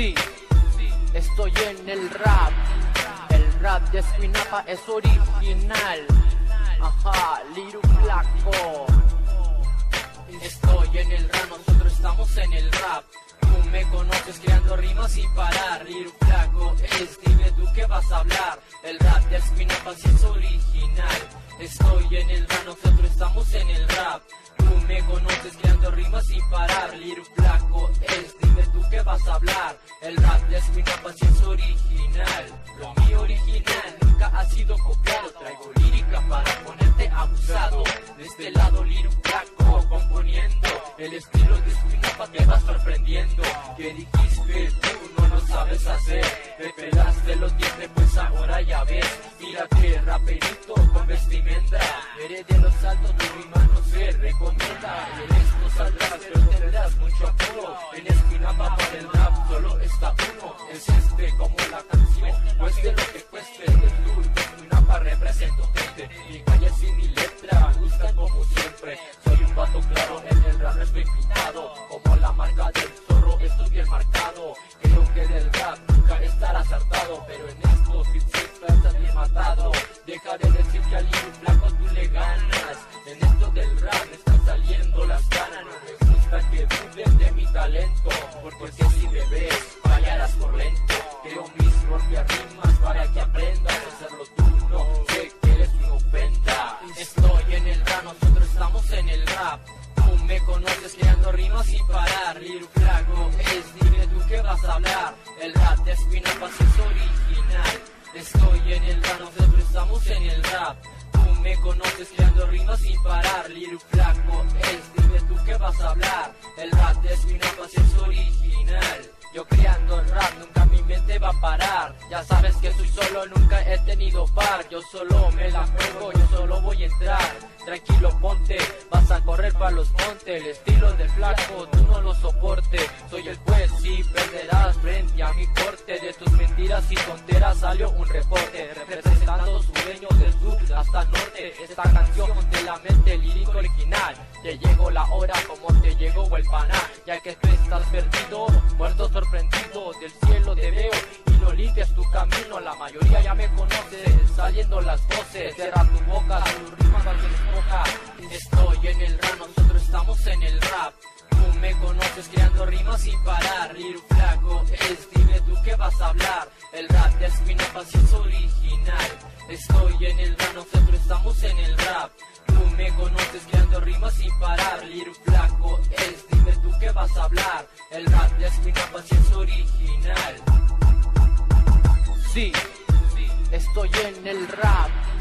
Sí, estoy en el rap. El rap de Escuinapa es original. Ajá, Liru Flaco. Estoy en el rap, nosotros estamos en el rap. Tú me conoces creando rimas sin parar. Liru Flaco es, dime tú qué vas a hablar. El rap de Escuinapa sí es original. Estoy en el rap, nosotros estamos en el rap. Tú me conoces creando rimas sin parar. Liru Flaco es, dime tú qué vas a hablar. El rap de Escuinapa sí es original. Lo mío original nunca ha sido copiado. Traigo lírica para ponerte abusado. De este lado Liru Flaco componiendo. El estilo de Escuinapa te va sorprendiendo. ¿Qué dijiste? Tú no lo sabes hacer. Te pelaste los dientes, pues ahora ya ves. Mírate, raperito con vestimenta. Eres de los altos, tu rima no se recomienda. En esto saldrás, pero tendrás mucho apuro. En Escuinapa para el rap solo está uno. Es este como la canción, cueste lo que cueste. El tour de Escuinapa represento gente. Mi calle sin mi letra, me gusta como siempre. Soy un vato claro, en el rap no estoy pintado. Como la marca del zorro, estoy bien marcado. Creo que del rap nunca estarás hartado. Pero en esto si estás bien matado. Deja de decir que al Liru Flaco tú le ganas. En esto del rap me están saliendo las ganas. No me gusta que duden de mi talento, porque si me ves fallarás por lento. Creo mis propias rimas para que aprendas a hacerlo tú. No sé que eres una ofenda. Estoy en el rap, nosotros estamos en el rap. Tú me conoces creando rimas sin parar. Liru Flaco es, dime tú qué vas a hablar. El rap de Escuinapa sí es original. Estoy en el rap, nosotros estamos en el rap. Tú me conoces creando rimas sin parar. Liru Flaco es, dime tú qué vas a hablar. El rap de Escuinapa sí es original. Yo creando el rap, nunca mi mente va a parar. Ya sabes que soy solo, nunca he tenido par. Yo solo me la juego, yo solo voy a entrar. Tranquilo ponte, vas a correr para los montes. El estilo del Flaco, tú no lo soportes. Soy el juez y perderás frente a mi corte. De tus mentiras y tonteras salió un reporte. Representando sueños del sur hasta el norte. Esta canción de la mente lírico original. Te llegó la hora como te llegó el paná. Ya que tú estás perdido, muerto sorprendido. Del cielo te veo y no limpias tu camino. La mayoría ya me conoce, saliendo las voces. Cierra tu boca, tus rimas alguien escoja. Estoy en el rap, nosotros estamos en el rap. Tú me conoces creando rimas sin parar. Liru Flaco es, dime tú qué vas a hablar. El rap de Escuinapa sí es original. Estoy en el rap, nosotros estamos en el rap. Tú me conoces creando rimas sin parar. Liru Flaco es, dime tú qué vas a hablar. El rap de Escuinapa sí es original. Sí, estoy en el rap.